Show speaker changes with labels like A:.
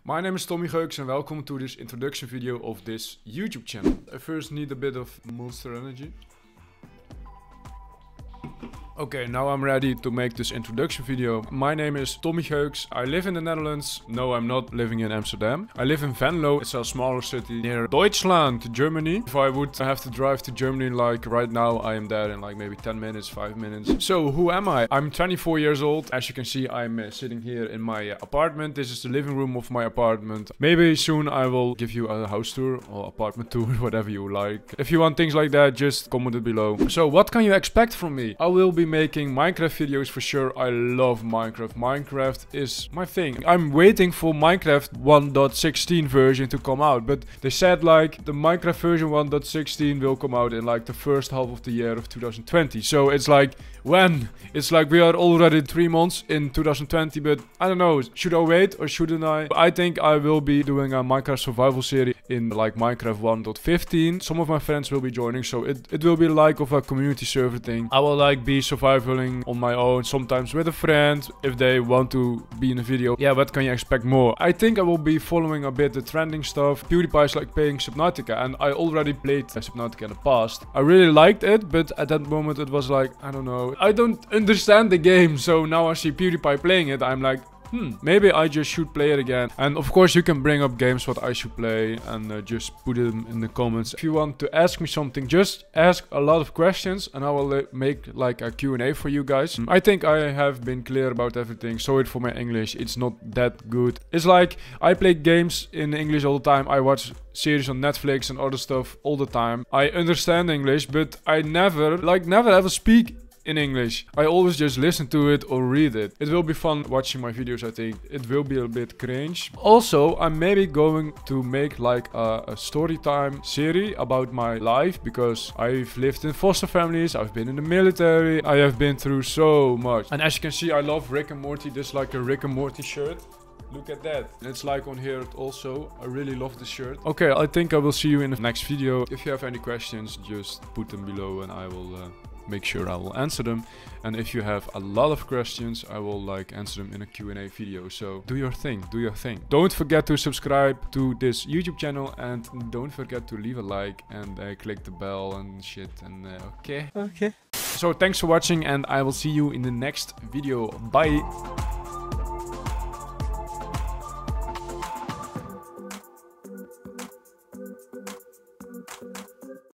A: My name is Tommy Geuks and welcome to this introduction video of this YouTube channel. I first need a bit of Monster Energy. Okay, now I'm ready to make this introduction video. My name is Tommy Geuks. I live in the Netherlands. No, I'm not living in Amsterdam. I live in Venlo. It's a smaller city near Deutschland, Germany. If I would have to drive to Germany like right now, I am there in like maybe 10 minutes, 5 minutes. So who am I? I'm 24 years old. As you can see, I'm sitting here in my apartment. This is the living room of my apartment. Maybe soon I will give you a house tour or apartment tour, whatever you like. If you want things like that, just comment it below. So what can you expect from me? I will be making Minecraft videos for sure. I love Minecraft. Minecraft is my thing. I'm waiting for Minecraft 1.16 version to come out, but they said like the Minecraft version 1.16 will come out in like the first half of the year of 2020. So it's like, when? It's like we are already 3 months in 2020, but I don't know, should I wait or shouldn't I? I think I will be doing a Minecraft survival series in like Minecraft 1.15. Some of my friends will be joining, so it will be like of a community server thing. I will like be survivaling on my own, sometimes with a friend, if they want to be in a video. Yeah, what can you expect more? I think I will be following a bit the trending stuff. PewDiePie is like playing Subnautica, and I already played Subnautica in the past. I really liked it, but at that moment it was like, I don't know, I don't understand the game. So now I see PewDiePie playing it, I'm like, maybe I just should play it again. And of course you can bring up games what I should play and just put them in the comments. If you want to ask me something, just ask a lot of questions and I will make like a Q&A for you guys. I think I have been clear about everything. Sorry for my English, it's not that good. It's like I play games in English all the time. I watch series on Netflix and other stuff all the time. I understand English, but I never ever speak in English. I always just listen to it or read it. It will be fun watching my videos, I think. It will be a bit cringe. Also, I'm maybe going to make like a story time series about my life, because I've lived in foster families, I've been in the military, I have been through so much. And as you can see, I love Rick and Morty. This is like a Rick and Morty shirt. Look at that. It's like on here also. I really love this shirt. Okay, I think I will see you in the next video. If you have any questions, just put them below and I will make sure I will answer them. And if you have a lot of questions, I will like answer them in a Q&A video. So do your thing, do your thing. Don't forget to subscribe to this YouTube channel and don't forget to leave a like and click the bell and shit. And okay. So thanks for watching and I will see you in the next video. Bye.